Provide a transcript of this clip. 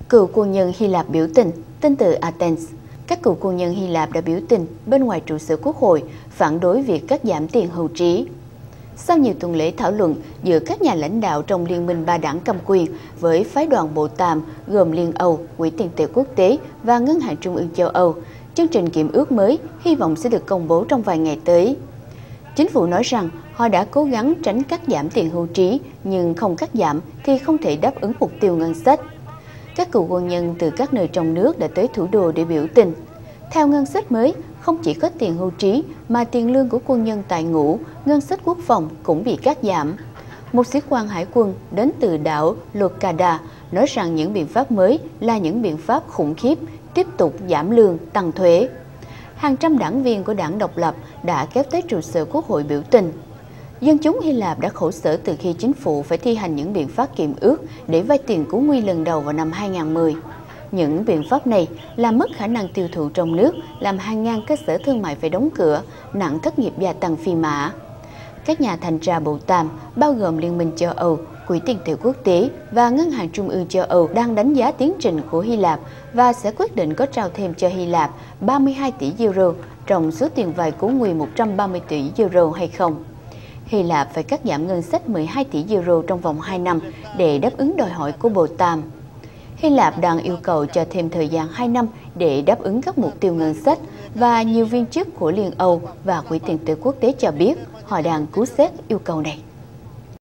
Cựu quân nhân Hy Lạp biểu tình, tin từ Athens. Các cựu quân nhân Hy Lạp đã biểu tình bên ngoài trụ sở Quốc hội phản đối việc cắt giảm tiền hưu trí. Sau nhiều tuần lễ thảo luận giữa các nhà lãnh đạo trong Liên minh ba đảng cầm quyền với phái đoàn Bộ Tàm gồm Liên Âu, Quỹ tiền tệ quốc tế và Ngân hàng Trung ương châu Âu, chương trình kiểm ước mới hy vọng sẽ được công bố trong vài ngày tới. Chính phủ nói rằng họ đã cố gắng tránh cắt giảm tiền hưu trí, nhưng không cắt giảm thì không thể đáp ứng mục tiêu ngân sách. Các cựu quân nhân từ các nơi trong nước đã tới thủ đô để biểu tình. Theo ngân sách mới, không chỉ có tiền hưu trí mà tiền lương của quân nhân tại ngũ, ngân sách quốc phòng cũng bị cắt giảm. Một sĩ quan hải quân đến từ đảo Leucada nói rằng những biện pháp mới là những biện pháp khủng khiếp, tiếp tục giảm lương, tăng thuế. Hàng trăm đảng viên của đảng độc lập đã kéo tới trụ sở Quốc hội biểu tình. Dân chúng Hy Lạp đã khổ sở từ khi chính phủ phải thi hành những biện pháp kiểm ước để vay tiền cứu nguy lần đầu vào năm 2010. Những biện pháp này làm mất khả năng tiêu thụ trong nước, làm hàng ngàn cơ sở thương mại phải đóng cửa, nạn thất nghiệp gia tăng phi mã. Các nhà thanh tra Bộ Tàm, bao gồm Liên minh châu Âu, Quỹ tiền tệ quốc tế và Ngân hàng Trung ương châu Âu đang đánh giá tiến trình của Hy Lạp và sẽ quyết định có trao thêm cho Hy Lạp 32 tỷ euro trong số tiền vay cứu nguy 130 tỷ euro hay không. Hy Lạp phải cắt giảm ngân sách 12 tỷ euro trong vòng 2 năm để đáp ứng đòi hỏi của Bộ Tàm. Hy Lạp đang yêu cầu cho thêm thời gian 2 năm để đáp ứng các mục tiêu ngân sách và nhiều viên chức của Liên Âu và Quỹ tiền tệ quốc tế cho biết họ đang cứu xét yêu cầu này.